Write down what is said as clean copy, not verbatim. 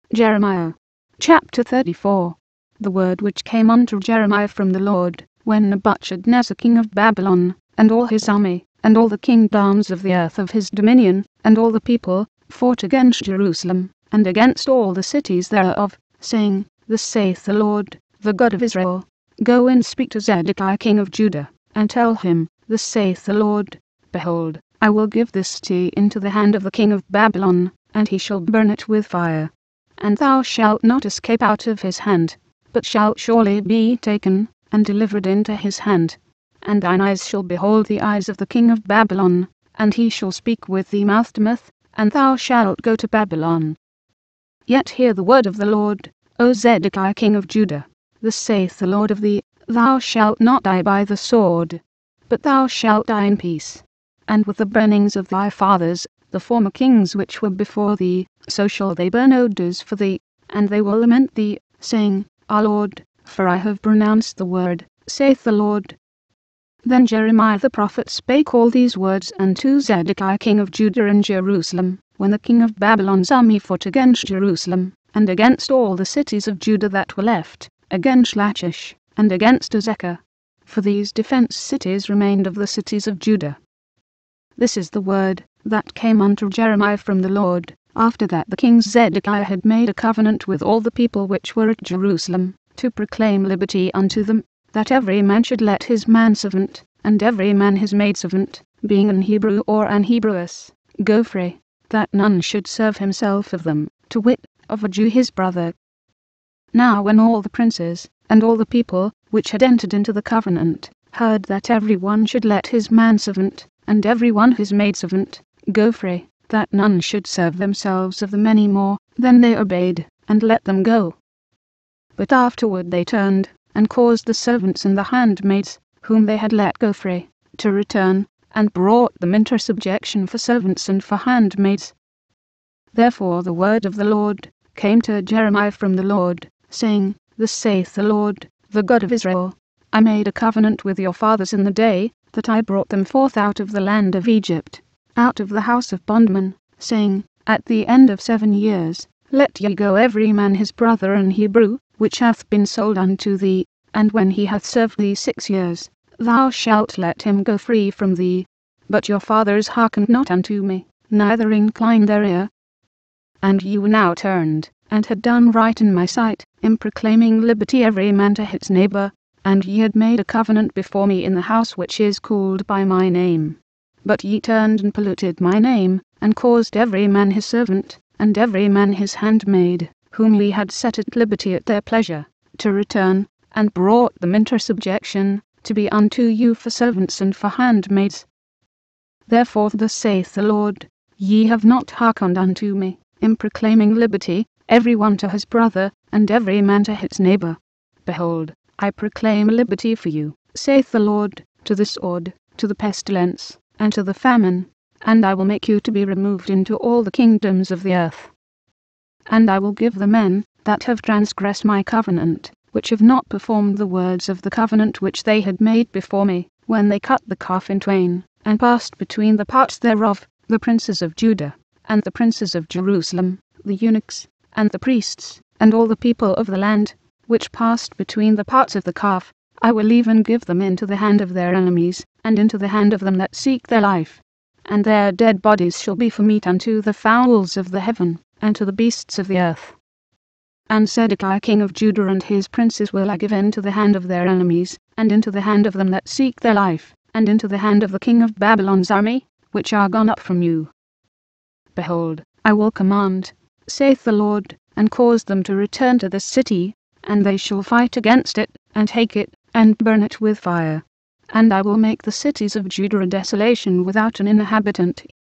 Jeremiah chapter 34. The word which came unto Jeremiah from the Lord, when Nebuchadnezzar king of Babylon, and all his army, and all the kingdoms of the earth of his dominion, and all the people, fought against Jerusalem, and against all the cities thereof, saying, Thus saith the Lord, the God of Israel, Go and speak to Zedekiah king of Judah, and tell him, Thus saith the Lord, Behold, I will give this city into the hand of the king of Babylon, and he shall burn it with fire. And thou shalt not escape out of his hand, but shalt surely be taken, and delivered into his hand. And thine eyes shall behold the eyes of the king of Babylon, and he shall speak with thee mouth to mouth, and thou shalt go to Babylon. Yet hear the word of the Lord, O Zedekiah king of Judah. Thus saith the Lord of thee, Thou shalt not die by the sword, but thou shalt die in peace. And with the burnings of thy fathers, the former kings which were before thee, so shall they burn odors for thee, and they will lament thee, saying, Our Lord, for I have pronounced the word, saith the Lord. Then Jeremiah the prophet spake all these words unto Zedekiah king of Judah in Jerusalem, when the king of Babylon's army fought against Jerusalem, and against all the cities of Judah that were left, against Lachish, and against Azekah. For these defence cities remained of the cities of Judah. This is the word that came unto Jeremiah from the Lord, after that the king Zedekiah had made a covenant with all the people which were at Jerusalem, to proclaim liberty unto them, that every man should let his manservant, and every man his maidservant, being an Hebrew or an Hebrewess, go free, that none should serve himself of them, to wit, of a Jew his brother. Now when all the princes, and all the people, which had entered into the covenant, heard that every one should let his manservant, and every one his maidservant, go free, that none should serve themselves of them any more, then they obeyed, and let them go. But afterward they turned, and caused the servants and the handmaids, whom they had let go free, to return, and brought them into subjection for servants and for handmaids. Therefore the word of the Lord came to Jeremiah from the Lord, saying, Thus saith the Lord, the God of Israel, I made a covenant with your fathers in the day that I brought them forth out of the land of Egypt, out of the house of bondmen, saying, At the end of 7 years, let ye go every man his brother an Hebrew, which hath been sold unto thee, and when he hath served thee 6 years, thou shalt let him go free from thee. But your fathers hearkened not unto me, neither inclined their ear. And you now turned, and had done right in my sight, in proclaiming liberty every man to his neighbour, and ye had made a covenant before me in the house which is called by my name. But ye turned and polluted my name, and caused every man his servant, and every man his handmaid, whom ye had set at liberty at their pleasure, to return, and brought them into subjection, to be unto you for servants and for handmaids. Therefore thus saith the Lord, Ye have not hearkened unto me, in proclaiming liberty, every one to his brother, and every man to his neighbour. Behold, I proclaim liberty for you, saith the Lord, to the sword, to the pestilence, and to the famine, and I will make you to be removed into all the kingdoms of the earth. And I will give the men that have transgressed my covenant, which have not performed the words of the covenant which they had made before me, when they cut the calf in twain, and passed between the parts thereof, the princes of Judah, and the princes of Jerusalem, the eunuchs, and the priests, and all the people of the land, which passed between the parts of the calf, I will even give them into the hand of their enemies, and into the hand of them that seek their life. And their dead bodies shall be for meat unto the fowls of the heaven, and to the beasts of the earth. And Zedekiah king of Judah and his princes will I give into the hand of their enemies, and into the hand of them that seek their life, and into the hand of the king of Babylon's army, which are gone up from you. Behold, I will command, saith the Lord, and cause them to return to this city, and they shall fight against it, and take it, and burn it with fire. And I will make the cities of Judah a desolation without an inhabitant,